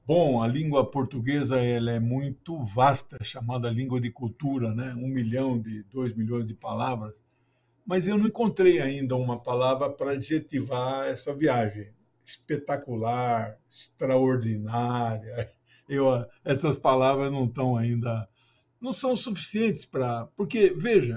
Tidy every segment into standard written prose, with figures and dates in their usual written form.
Bom, a língua portuguesa ela é muito vasta, chamada língua de cultura, né? 1 milhão 2 milhões de palavras, mas eu não encontrei ainda uma palavra para adjetivar essa viagem. Espetacular, extraordinária. Essas palavras não estão ainda, não são suficientes para, porque veja,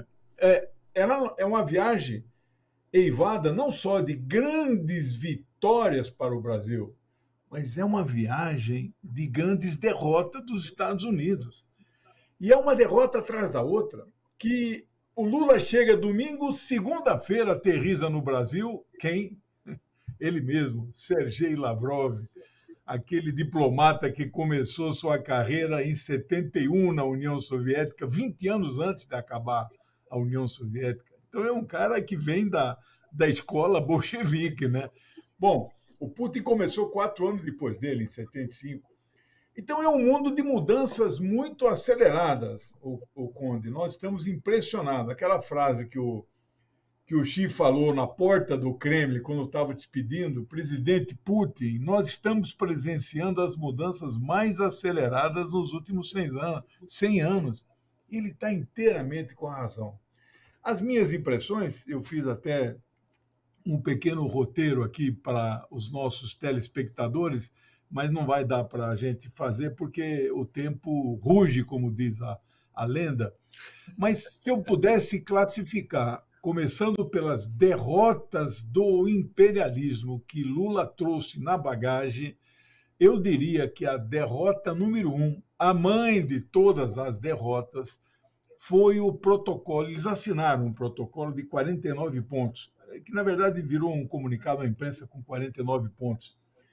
ela é uma viagem eivada não só de grandes vitórias para o Brasil, mas é uma viagem de grandes derrotas dos Estados Unidos. E é uma derrota atrás da outra, que o Lula chega domingo, segunda-feira aterriza no Brasil, quem? Ele mesmo, Sergei Lavrov, aquele diplomata que começou sua carreira em 71 na União Soviética, 20 anos antes de acabar a União Soviética. Então é um cara que vem da escola bolchevique, né? Bom, o Putin começou 4 anos depois dele, em 75. Então é um mundo de mudanças muito aceleradas, o Conde. Nós estamos impressionados. Aquela frase que o Xi falou na porta do Kremlin, quando estava despedindo, presidente Putin, nós estamos presenciando as mudanças mais aceleradas nos últimos 100 anos. 100 anos. Ele está inteiramente com a razão. As minhas impressões, eu fiz até um pequeno roteiro aqui para os nossos telespectadores, mas não vai dar para a gente fazer porque o tempo ruge, como diz a lenda. Mas se eu pudesse classificar, começando pelas derrotas do imperialismo que Lula trouxe na bagagem, eu diria que a derrota número um, a mãe de todas as derrotas, foi o protocolo. Eles assinaram um protocolo de 49 pontos, que na verdade virou um comunicado à imprensa com 49 pontos.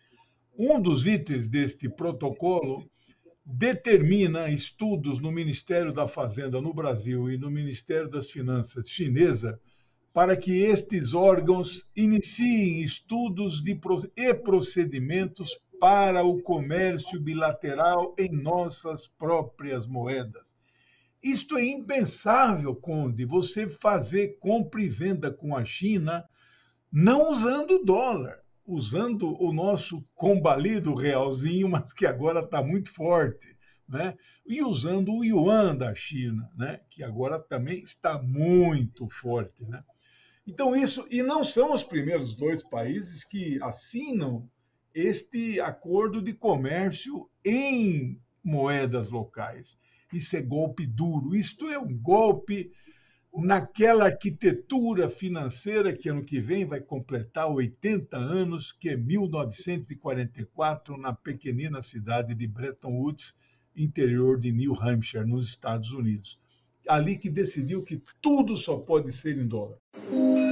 Um dos itens deste protocolo determina estudos no Ministério da Fazenda no Brasil e no Ministério das Finanças chinesa para que estes órgãos iniciem estudos e procedimentos para o comércio bilateral em nossas próprias moedas. Isto é impensável, Conde, você fazer compra e venda com a China não usando o dólar, usando o nosso combalido realzinho, mas que agora está muito forte, né? E usando o yuan da China, né? Que agora também está muito forte, né? Então isso, e não são os primeiros dois países que assinam este acordo de comércio em moedas locais. Isso é golpe duro, isto é um golpe naquela arquitetura financeira que ano que vem vai completar 80 anos, que é 1944, na pequenina cidade de Bretton Woods, interior de New Hampshire, nos Estados Unidos. Ali que decidiu que tudo só pode ser em dólar.